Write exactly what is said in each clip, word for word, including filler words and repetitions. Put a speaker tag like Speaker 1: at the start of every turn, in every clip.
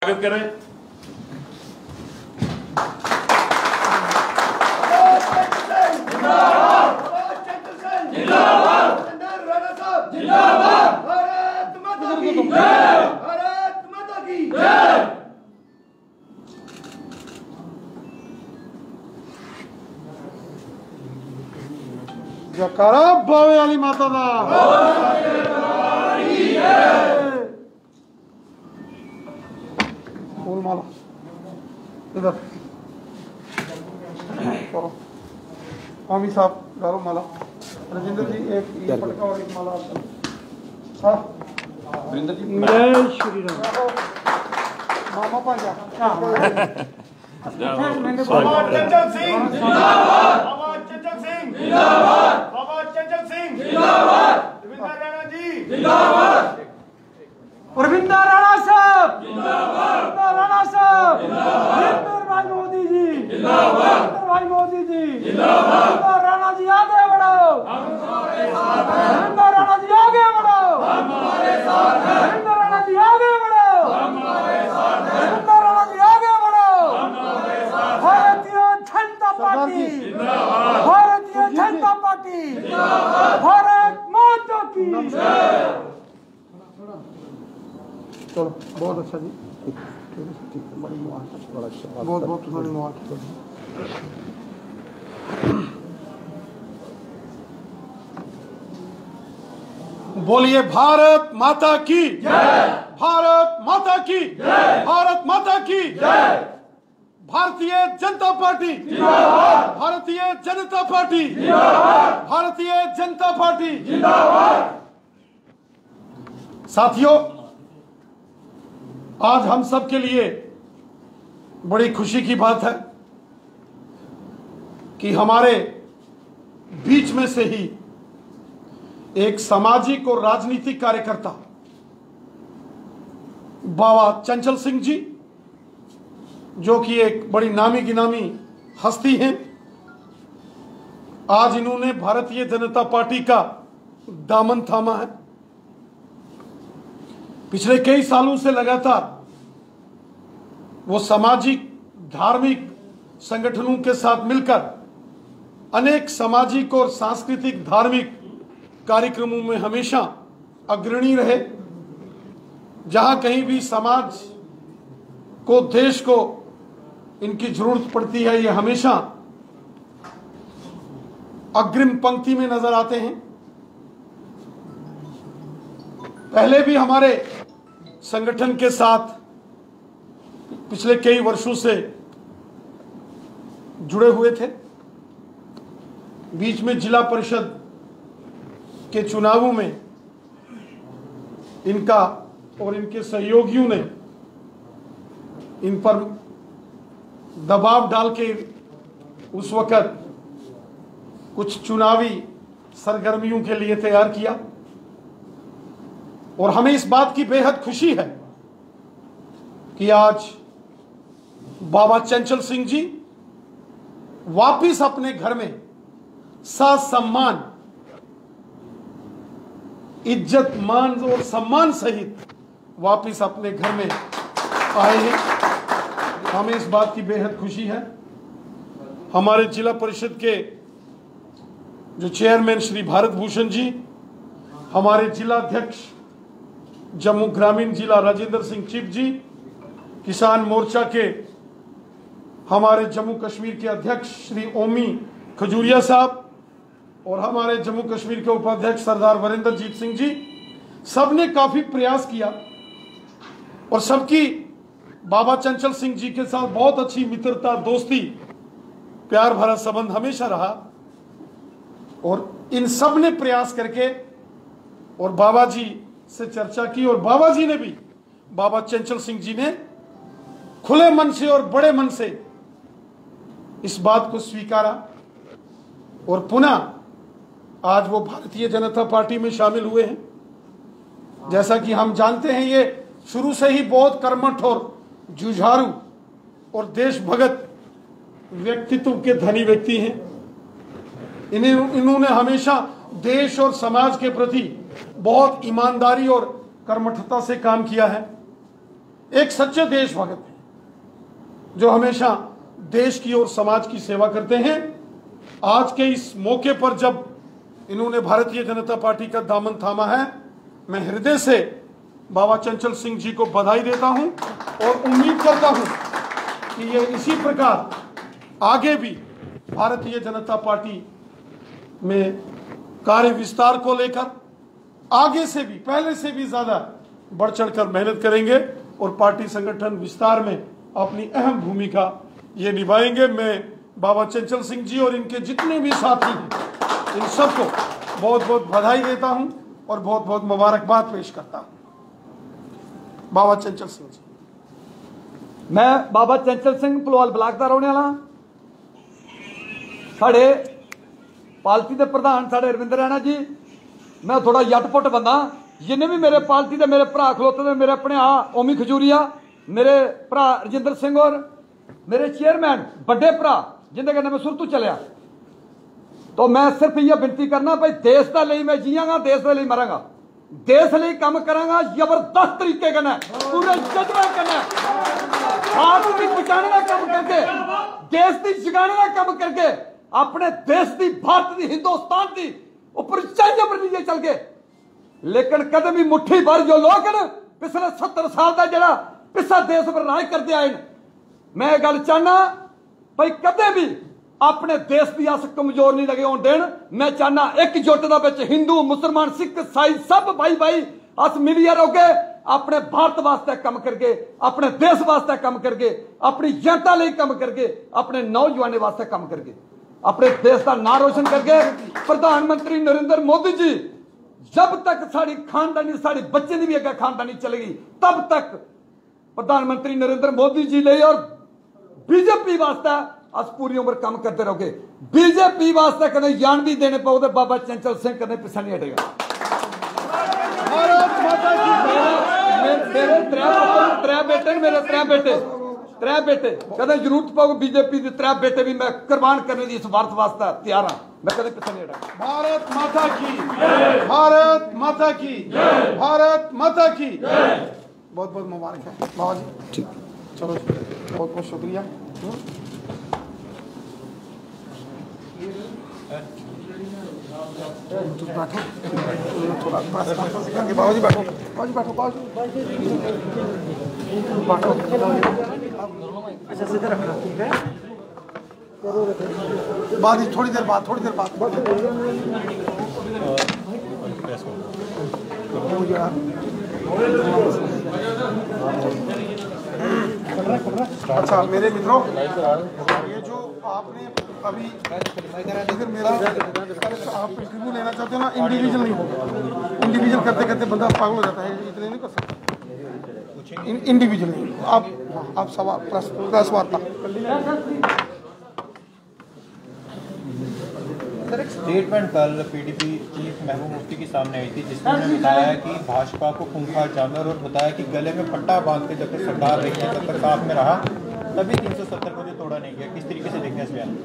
Speaker 1: स्वागत करें।
Speaker 2: भारत माता की जय, भारत माता की जय।
Speaker 3: जयकारा बावे वाली माता दा। फूल माला इधर करो। स्वामी साहब डालो माला। राजेंद्र जी एक ये पटका और एक माला। हाँ
Speaker 1: वीरेंद्र जी
Speaker 3: जय श्री राम। मामा पाजा
Speaker 2: बाबा चंचल सिंह जिंदाबाद, बाबा चंचल सिंह जिंदाबाद, बाबा चंचल सिंह जिंदाबाद, रविंदर राणा जी जिंदाबाद,
Speaker 3: रविंदर राणा साहब जिंदाबाद, रविंदर राणा साहब जिंदाबाद, रविंदर भाई मोदी जी जिंदाबाद, रविंदर भाई मोदी जी जिंदाबाद, रविंदर राणा जी आगे बढ़ो, हम तुम्हारे साथ हैं, रविंदर राणा जी आगे बढ़ो, हम तुम्हारे साथ हैं, रविंदर राणा जी आगे बढ़ो, हम तुम्हारे साथ हैं, रविंदर राणा जी आगे बढ़ो, हम तुम्हारे साथ हैं। भारतीय जनता पार्टी जिंदाबाद, भारतीय जनता पार्टी जिंदाबाद, भारत माता की जय। चलो बहुत अच्छा जी, ठीक है, बड़ी मुबारक, बड़ा अच्छा, बहुत बहुत बड़ी मुबारक। बोलिए भारत माता की जय, भारत माता की जय, भारत माता की जय। भारतीय जनता पार्टी जिंदाबाद, भारतीय जनता पार्टी जिंदाबाद, भारतीय जनता पार्टी जिंदाबाद। साथियों, आज हम सब के लिए बड़ी खुशी की बात है कि हमारे बीच में से ही एक सामाजिक और राजनीतिक कार्यकर्ता बाबा चंचल सिंह जी, जो कि एक बड़ी नामी गिनामी हस्ती हैं, आज इन्होंने भारतीय जनता पार्टी का दामन थामा है। पिछले कई सालों से लगातार वो सामाजिक धार्मिक संगठनों के साथ मिलकर अनेक सामाजिक और सांस्कृतिक धार्मिक कार्यक्रमों में हमेशा अग्रणी रहे। जहां कहीं भी समाज को, देश को इनकी जरूरत पड़ती है, ये हमेशा अग्रिम पंक्ति में नजर आते हैं। पहले भी हमारे संगठन के साथ पिछले कई वर्षों से जुड़े हुए थे। बीच में जिला परिषद के चुनावों में इनका और इनके सहयोगियों ने इन पर दबाव डाल के उस वक्त कुछ चुनावी सरगर्मियों के लिए तैयार किया, और हमें इस बात की बेहद खुशी है कि आज बाबा चंचल सिंह जी वापिस अपने घर में सम्मान, इज्जत मान और सम्मान सहित वापिस अपने घर में आए हैं। हमें इस बात की बेहद खुशी है। हमारे जिला परिषद के जो चेयरमैन श्री भारत भूषण जी, हमारे जिला अध्यक्ष जम्मू ग्रामीण जिला राजेंद्र सिंह चिप जी, किसान मोर्चा के हमारे जम्मू कश्मीर के अध्यक्ष श्री ओमी खजूरिया साहब, और हमारे जम्मू कश्मीर के उपाध्यक्ष सरदार वरिंदरजीत सिंह जी, सबने काफी प्रयास किया और सबकी बाबा चंचल सिंह जी के साथ बहुत अच्छी मित्रता, दोस्ती, प्यार भरा संबंध हमेशा रहा। और इन सब ने प्रयास करके और बाबा जी से चर्चा की, और बाबा जी ने भी, बाबा चंचल सिंह जी ने खुले मन से और बड़े मन से इस बात को स्वीकारा, और पुनः आज वो भारतीय जनता पार्टी में शामिल हुए हैं। जैसा कि हम जानते हैं, ये शुरू से ही बहुत कर्मठ और जुझारू और देशभगत व्यक्तित्व के धनी व्यक्ति हैं। इन्हें इन्होंने हमेशा देश और समाज के प्रति बहुत ईमानदारी और कर्मठता से काम किया है। एक सच्चे देशभक्त हैं जो हमेशा देश की और समाज की सेवा करते हैं। आज के इस मौके पर जब इन्होंने भारतीय जनता पार्टी का दामन थामा है, मैं हृदय से बाबा चंचल सिंह जी को बधाई देता हूं और उम्मीद करता हूं कि ये इसी प्रकार आगे भी भारतीय जनता पार्टी में कार्य विस्तार को लेकर आगे से भी, पहले से भी ज्यादा बढ़ चढ़कर मेहनत करेंगे और पार्टी संगठन विस्तार में अपनी अहम भूमिका ये निभाएंगे। मैं बाबा चंचल सिंह जी और इनके जितने भी साथी हैं इन सबको बहुत बहुत बधाई देता हूं और बहुत बहुत मुबारकबाद पेश करता हूं। बाबा चंचल सिंह जी।
Speaker 1: मैं बाबा चंचल सिंह भलोवाल ब्लाक का रहने वाला। साढ़े पार्टी के प्रधान साढ़े रविंदर रैना जी, मैं थोड़ा यटपुट बंदा। जिन्हें भी मेरे पार्टी के मेरे भरा खलोते मेरे अपने आ ओमी खजूरिया, मेरे भरा रजिंदर सिंह और मेरे चेयरमैन बड़े भरा जिंदे कन्नै मैं शुरू तो चलिया, तो मैं सिर्फ ये विनती करना भाई देश का लिए मैं जियांगा, देश के लिए मरांगा, देश लिए काम करांगा जबरदस्त तरीके कन्नै पूरे जज्बे कन्नै आप की बचाने का काम करके, देश की जगाने का काम करके, अपने देश की, भारत की, हिंदुस्तान की ऊपर चाहिए पर नीचे चल के। लेकिन कदम भी मुट्ठी भर जो लोग न पिछले सत्तर साल का जरा पिछला देश पर राज करते आए, मैं गल चाहना भाई कदे भी अपने देश की अस कमजोर नहीं लगे होने देन। मैं चाहना एकजुट दा विच हिंदू मुसलमान सिख ईसाई सब भाई भाई अस मिलिए रहोगे, अपने भारत वास्ते काम करके, अपने देश वास्ते काम करके, अपनी जनता लिए काम करके, अपने नौजवानों वास्ते काम करके, अपने देश का नाम रोशन करके। प्रधानमंत्री नरेंद्र मोदी जी जब तक साड़ी खानदानी साड़ी बच्चे की भी अगर खानदानी चलेगी तब तक प्रधानमंत्री नरेंद्र मोदी जी ले और बीजेपी वास्ते अस पूरी उम्र काम करते रहोगे। बीजेपी वास्ते कदे जान भी देने पाओ तो बाबा चंचल सिंह कदे पिछा नहीं हटेगा। मेरे त्रै बेटे मेरे त्रै बेटे त्रै बेटे कदे जरूरत पाओ बीजेपी के त्रै बेटे भी मैं कुर्बान करने की इस भारत वास्ते तैयार हाँ, मैं कदे पिछा नहीं हटेगा।
Speaker 3: भारत माता की, भारत माता की, भारत माता की। बहुत बहुत मुबारक है बाबा जी। ठीक, चलो बहुत बहुत शुक्रिया। बाबा जी बैठो, बाबा जी बैठो, बाबा जी बैठो। अच्छा सीधे रखना, ठीक है। बाद ही थोड़ी देर बाद थोड़ी देर बाद अच्छा मेरे मित्रों, ये जो आपने अभी इधर मेरा आप इंटरव्यू लेना चाहते हो ना, इंडिविजुअल नहीं होगा। इंडिविजुअल करते करते बंदा पागल हो जाता है, इतने नहीं कर सकता। इंडिविजुअल नहीं, आप आप सवाल प्रेस वार्ता।
Speaker 4: सर एक स्टेटमेंट कल पीडीपी चीफ महबूब मुफ्ती के सामने आई थी जिसमें उन्होंने बताया कि भाजपा को खूंखार जानवर और बताया कि गले में पट्टा बांध के जब तक सरकार रही है तब तक साथ में रहा, तभी तीन सौ सत्तर को जो तोड़ा नहीं गया। किस तरीके से देखते हैं इस बयान?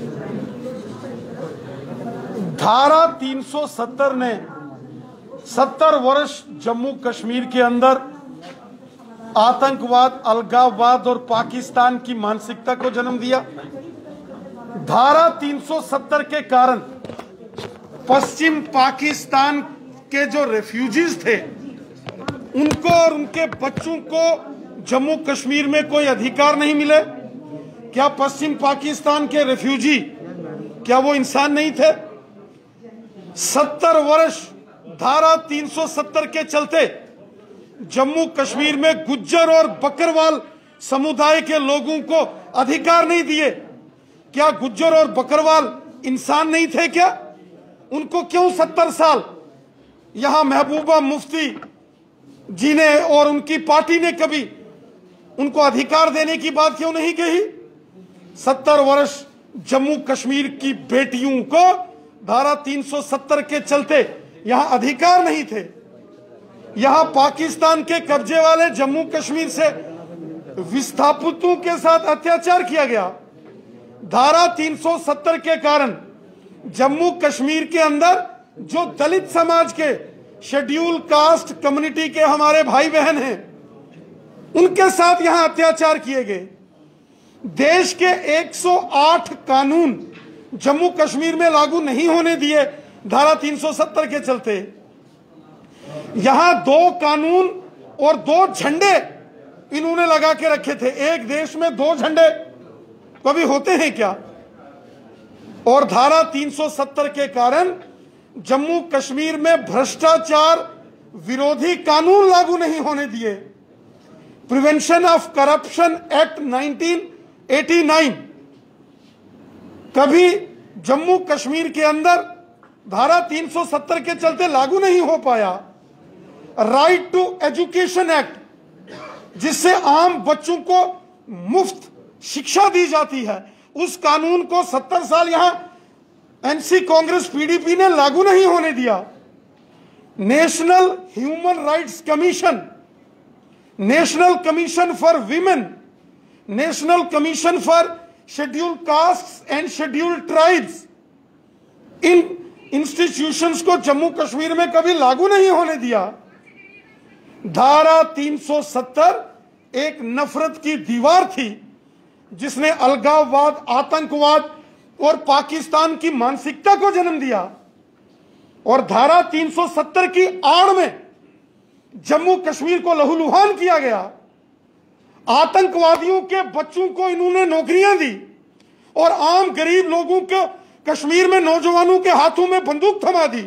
Speaker 3: धारा तीन सौ सत्तर ने सत्तर वर्ष जम्मू कश्मीर के अंदर आतंकवाद, अलगाववाद और पाकिस्तान की मानसिकता को जन्म दिया। धारा तीन सौ सत्तर के कारण पश्चिम पाकिस्तान के जो रेफ्यूजीज थे उनको और उनके बच्चों को जम्मू कश्मीर में कोई अधिकार नहीं मिले। क्या पश्चिम पाकिस्तान के रेफ्यूजी क्या वो इंसान नहीं थे? सत्तर वर्ष धारा तीन सौ सत्तर के चलते जम्मू कश्मीर में गुज्जर और बकरवाल समुदाय के लोगों को अधिकार नहीं दिए। क्या गुज्जर और बकरवाल इंसान नहीं थे क्या? उनको क्यों सत्तर साल यहां महबूबा मुफ्ती जी ने और उनकी पार्टी ने कभी उनको अधिकार देने की बात क्यों नहीं कही? सत्तर वर्ष जम्मू कश्मीर की बेटियों को धारा तीन सौ सत्तर के चलते यहां अधिकार नहीं थे। यहां पाकिस्तान के कब्जे वाले जम्मू कश्मीर से विस्थापितों के साथ अत्याचार किया गया। धारा तीन सौ सत्तर के कारण जम्मू कश्मीर के अंदर जो दलित समाज के शेड्यूल कास्ट कम्युनिटी के हमारे भाई बहन हैं उनके साथ यहां अत्याचार किए गए। देश के एक सौ आठ कानून जम्मू कश्मीर में लागू नहीं होने दिए धारा तीन सौ सत्तर के चलते। यहां दो कानून और दो झंडे इन्होंने लगा के रखे थे। एक देश में दो झंडे कभी होते हैं क्या? और धारा तीन सौ सत्तर के कारण जम्मू कश्मीर में भ्रष्टाचार विरोधी कानून लागू नहीं होने दिए। Prevention of corruption act nineteen eighty nine कभी जम्मू कश्मीर के अंदर धारा तीन सौ सत्तर के चलते लागू नहीं हो पाया। राइट टू एजुकेशन एक्ट, जिससे आम बच्चों को मुफ्त शिक्षा दी जाती है, उस कानून को सत्तर साल यहां एनसी कांग्रेस पीडीपी ने लागू नहीं होने दिया। National human rights commission, national commission for women, national commission for scheduled castes and scheduled tribes, इन इंस्टीट्यूशंस को जम्मू कश्मीर में कभी लागू नहीं होने दिया। धारा तीन सौ सत्तर एक नफरत की दीवार थी जिसने अलगाववाद, आतंकवाद और पाकिस्तान की मानसिकता को जन्म दिया। और धारा तीन सौ सत्तर की आड़ में जम्मू कश्मीर को लहूलुहान किया गया। आतंकवादियों के बच्चों को इन्होंने नौकरियां दी और आम गरीब लोगों को कश्मीर में नौजवानों के हाथों में बंदूक थमा दी।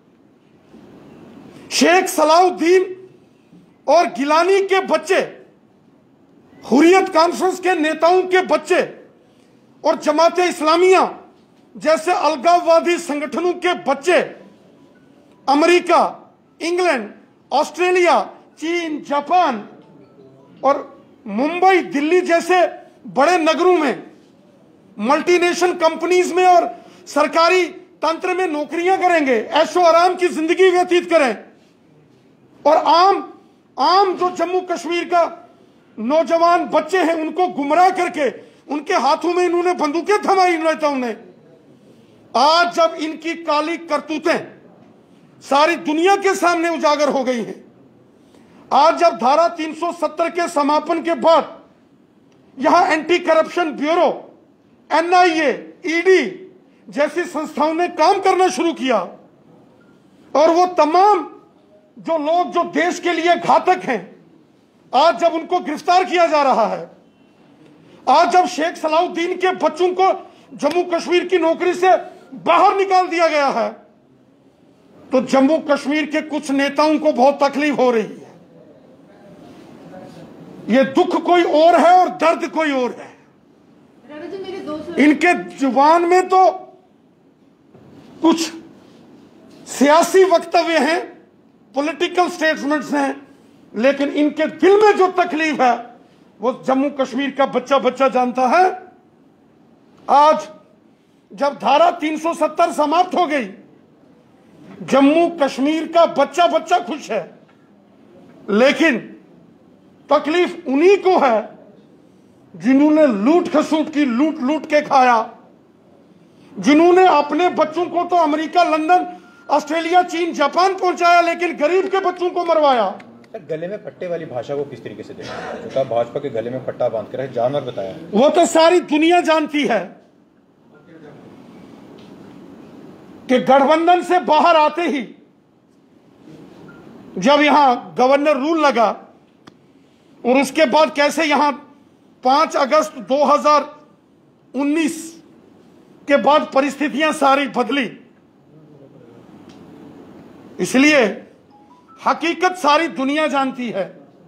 Speaker 3: शेख सलाउद्दीन और गिलानी के बच्चे, हुर्रियत कॉन्फ्रेंस के नेताओं के बच्चे और जमाते इस्लामिया जैसे अलगाववादी संगठनों के बच्चे अमेरिका, इंग्लैंड, ऑस्ट्रेलिया, चीन, जापान और मुंबई, दिल्ली जैसे बड़े नगरों में, मल्टीनेशनल कंपनीज में और सरकारी तंत्र में नौकरियां करेंगे, ऐशो आराम की जिंदगी व्यतीत करें। और आम आम जो जम्मू कश्मीर का नौजवान बच्चे हैं उनको गुमराह करके उनके हाथों में इन्होंने बंदूकें थमाई नेताओं ने। आज जब इनकी काली करतूतें सारी दुनिया के सामने उजागर हो गई हैं, आज जब धारा तीन सौ सत्तर के समापन के बाद यहां anti corruption bureau, NIA, ED जैसी संस्थाओं ने काम करना शुरू किया और वो तमाम जो लोग जो देश के लिए घातक हैं, आज जब उनको गिरफ्तार किया जा रहा है, आज जब शेख सलाउद्दीन के बच्चों को जम्मू कश्मीर की नौकरी से बाहर निकाल दिया गया है, तो जम्मू कश्मीर के कुछ नेताओं को बहुत तकलीफ हो रही है। ये दुख कोई और है और दर्द कोई और है। इनके जुबान में तो कुछ सियासी वक्तव्य हैं, पॉलिटिकल स्टेटमेंट्स हैं, लेकिन इनके दिल में जो तकलीफ है वो जम्मू कश्मीर का बच्चा बच्चा जानता है। आज जब धारा तीन सौ सत्तर समाप्त हो गई, जम्मू कश्मीर का बच्चा बच्चा खुश है, लेकिन तकलीफ उन्हीं को है जिन्होंने लूट खसूट की, लूट लूट के खाया, जिन्होंने अपने बच्चों को तो अमेरिका, लंदन, ऑस्ट्रेलिया, चीन, जापान पहुंचाया, लेकिन गरीब के बच्चों को मरवाया।
Speaker 4: गले में पट्टे वाली भाषा को किस तरीके से देखा, जो भाजपा के गले में पट्टा बांध कर जानवर बताया,
Speaker 3: वो तो सारी दुनिया जानती है कि गठबंधन से बाहर आते ही जब यहां गवर्नर रूल लगा और उसके बाद कैसे यहां पांच अगस्त दो हज़ार उन्नीस के बाद परिस्थितियां सारी बदली। इसलिए हकीकत सारी दुनिया जानती है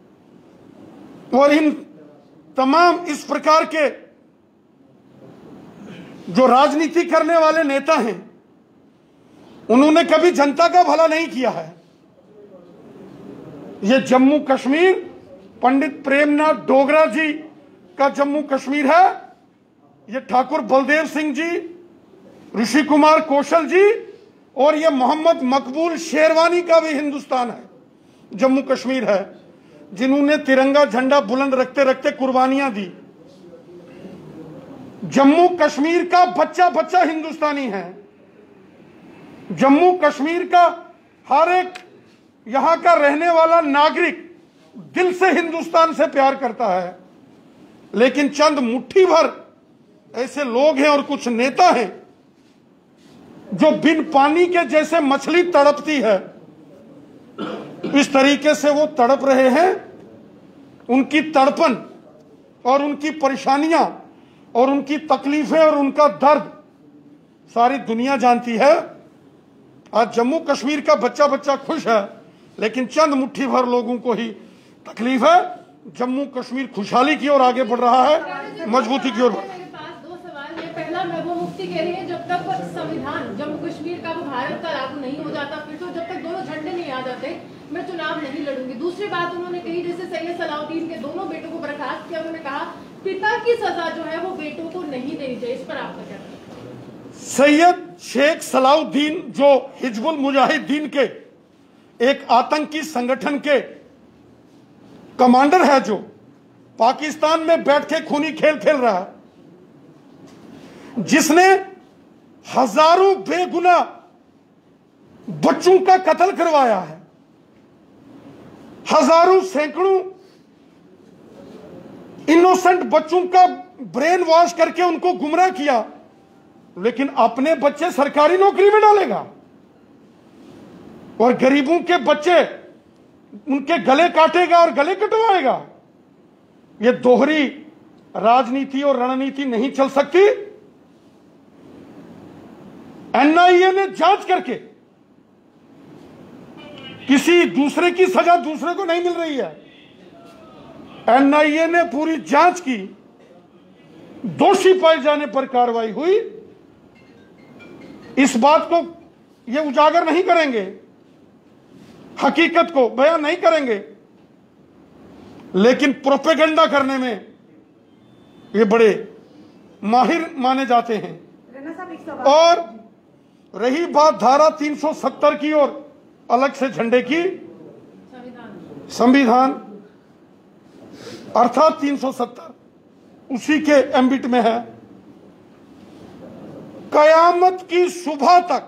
Speaker 3: और इन तमाम इस प्रकार के जो राजनीति करने वाले नेता हैं, उन्होंने कभी जनता का भला नहीं किया है। ये जम्मू कश्मीर पंडित प्रेमनाथ डोगरा जी का जम्मू कश्मीर है, ये ठाकुर बलदेव सिंह जी, ऋषि कुमार कौशल जी और ये मोहम्मद मकबूल शेरवानी का भी हिंदुस्तान है, जम्मू कश्मीर है, जिन्होंने तिरंगा झंडा बुलंद रखते रखते कुर्बानियां दी। जम्मू कश्मीर का बच्चा बच्चा हिंदुस्तानी है। जम्मू कश्मीर का हर एक यहां का रहने वाला नागरिक दिल से हिंदुस्तान से प्यार करता है, लेकिन चंद मुट्ठी भर ऐसे लोग हैं और कुछ नेता हैं जो बिन पानी के जैसे मछली तड़पती है, इस तरीके से वो तड़प रहे हैं। उनकी तड़पन और उनकी परेशानियां और उनकी तकलीफें और उनका दर्द सारी दुनिया जानती है। आज जम्मू कश्मीर का बच्चा बच्चा खुश है, लेकिन चंद मुट्ठी भर लोगों को ही तकलीफ है। जम्मू कश्मीर खुशहाली की ओर आगे बढ़ रहा है, मजबूती की ओर।
Speaker 5: मेरे पास दो सवाल है। पहला, महबूबा मुफ्ती कह रही है जब तक संविधान जम्मू कश्मीर का वो भारत का लागू नहीं हो जाता, फिर तो जब तक दोनों झंडे नहीं आ जाते मैं चुनाव नहीं लड़ूंगी। दूसरी बात उन्होंने कही, जैसे सैयद सलाउद्दीन के दोनों बेटों को बर्खास्त किया, उन्होंने कहा पिता की सजा जो है वो बेटों को नहीं देनी चाहिए। इस पर आपका क्या कहना है?
Speaker 3: सैयद शेख सलाउद्दीन जो हिजबुल मुजाहिदीन के एक आतंकी संगठन के कमांडर है, जो पाकिस्तान में बैठ के खूनी खेल खेल रहा है, जिसने हजारों बेगुनाह बच्चों का कत्ल करवाया है, हजारों सैकड़ों इनोसेंट बच्चों का ब्रेन वॉश करके उनको गुमराह किया, लेकिन अपने बच्चे सरकारी नौकरी में डालेगा और गरीबों के बच्चे उनके गले काटेगा और गले कटवाएगा। यह दोहरी राजनीति और रणनीति नहीं चल सकती। एनआईए ने जांच करके, किसी दूसरे की सजा दूसरे को नहीं मिल रही है, एनआईए ने पूरी जांच की, दोषी पाए जाने पर कार्रवाई हुई। इस बात को ये उजागर नहीं करेंगे, हकीकत को बयान नहीं करेंगे, लेकिन प्रोपेगेंडा करने में ये बड़े माहिर माने जाते हैं। और रही बात धारा तीन सौ सत्तर की और अलग से झंडे की, संविधान अर्थात तीन सौ सत्तर उसी के एम्बिट में है। कयामत की सुबह तक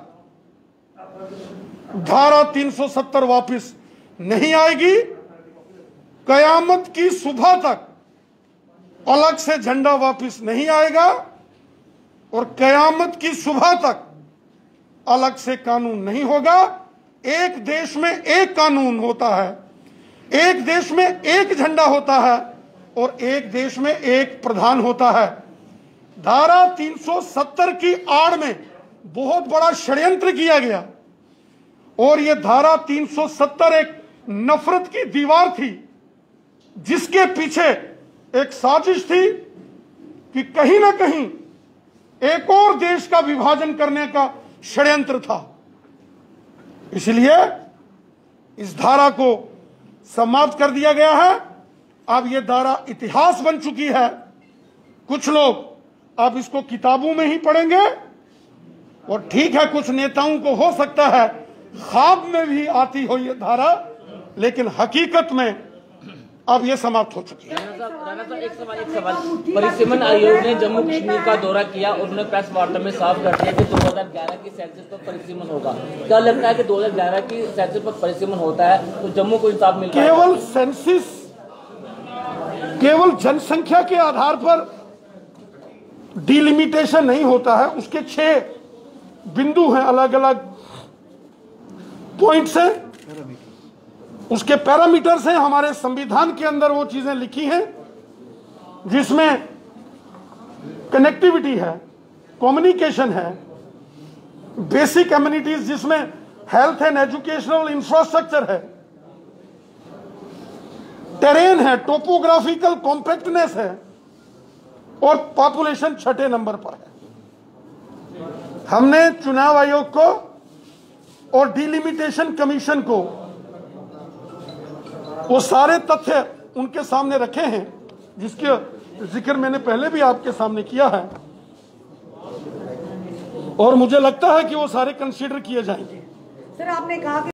Speaker 3: धारा तीन सौ सत्तर वापस नहीं आएगी। कयामत की सुबह तक अलग से झंडा वापस नहीं आएगा और कयामत की सुबह तक अलग से कानून नहीं होगा। एक देश में एक कानून होता है, एक देश में एक झंडा होता है और एक देश में एक प्रधान होता है। धारा तीन सौ सत्तर की आड़ में बहुत बड़ा षड्यंत्र किया गया और यह धारा तीन सौ सत्तर एक नफरत की दीवार थी, जिसके पीछे एक साजिश थी कि कहीं ना कहीं एक और देश का विभाजन करने का षड्यंत्र था। इसलिए इस धारा को समाप्त कर दिया गया है। अब यह धारा इतिहास बन चुकी है। कुछ लोग अब इसको किताबों में ही पढ़ेंगे और ठीक है, कुछ नेताओं को हो सकता है ख्वाब में भी आती हो ये धारा, लेकिन हकीकत में अब ये समाप्त हो चुकी है।
Speaker 6: राणा साहब, राणा साहब, एक सवाल एक सवाल परिसीमन आयोग ने जम्मू कश्मीर का दौरा किया और उन्होंने प्रेस वार्ता में साफ कर दिया कि दो हज़ार ग्यारह की सेंसस पर परिसीमन होगा। क्या लगता है कि दो हज़ार ग्यारह की सेंसस पर परिसीमन होता है तो जम्मू को इंसाफ मिल पाएगा?
Speaker 3: केवल सेंसस, केवल जनसंख्या के आधार पर डिलिमिटेशन नहीं होता है, उसके छह बिंदु हैं, अलग अलग पॉइंट्स हैं, उसके पैरामीटर्स हैं। हमारे संविधान के अंदर वो चीजें लिखी हैं जिसमें कनेक्टिविटी है, कम्युनिकेशन है, बेसिक एमिनिटीज जिसमें हेल्थ एंड एजुकेशनल इंफ्रास्ट्रक्चर है, टेरेन है, टोपोग्राफिकल कॉम्पैक्टनेस है और पॉपुलेशन छठे नंबर पर है। हमने चुनाव आयोग को और डिलिमिटेशन कमीशन को वो सारे तथ्य उनके सामने रखे हैं, जिसके जिक्र मैंने पहले भी आपके सामने किया है और मुझे लगता है कि वो सारे कंसीडर किए जाएंगे।
Speaker 7: सर, आपने कहा कि